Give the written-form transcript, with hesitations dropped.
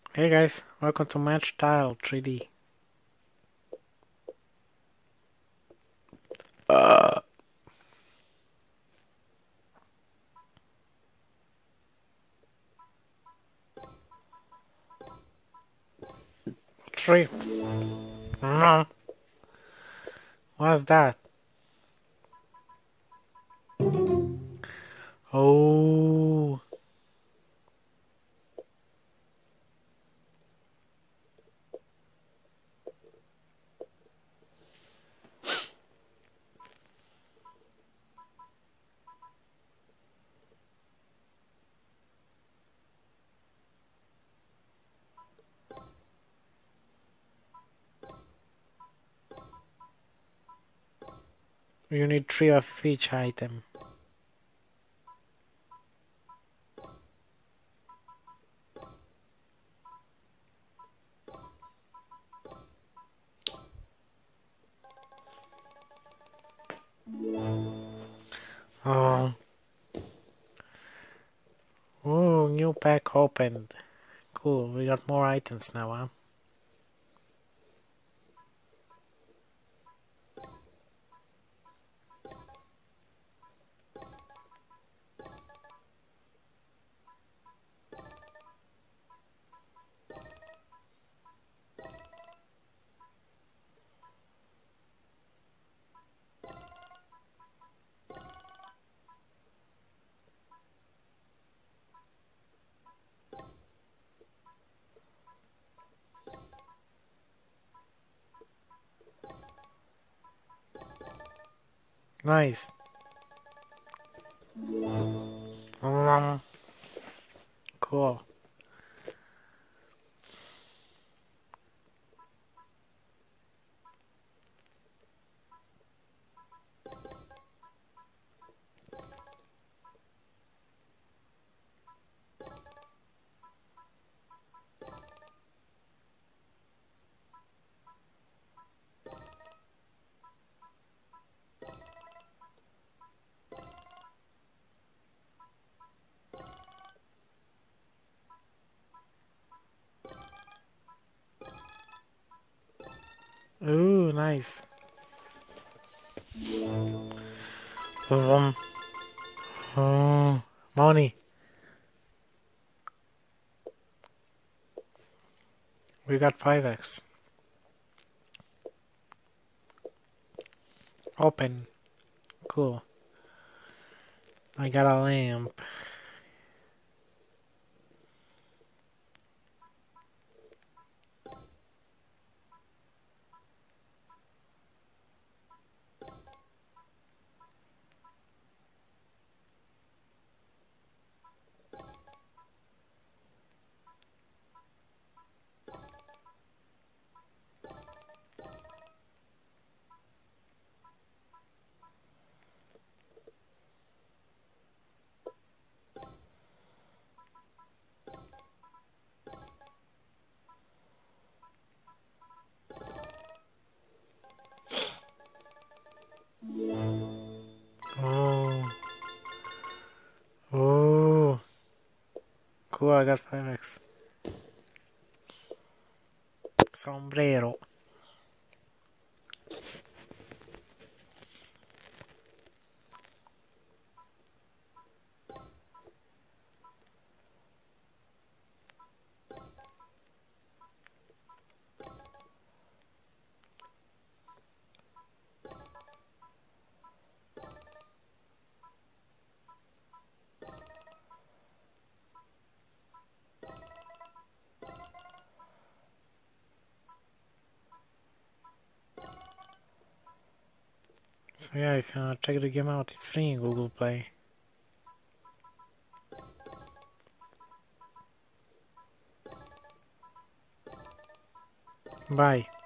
Hey guys, welcome to Match Tile 3D. Three. What's that? Oh. You need 3 of each item. Oh. Oh, new pack opened. Cool, we got more items now, huh? Nice. Cool. Ooh, nice. Oh, money. We got 5x. Open. Cool. I got a lamp. Oh. Oh. Cool, I got 5x. Sombrero. So yeah, if you wanna check the game out, it's free in Google Play. Bye.